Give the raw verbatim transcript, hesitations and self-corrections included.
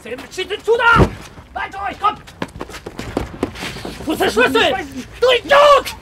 Steht denn zu da? Weiter euch, kommt! Wo ist der Schlüssel? Du Idiot!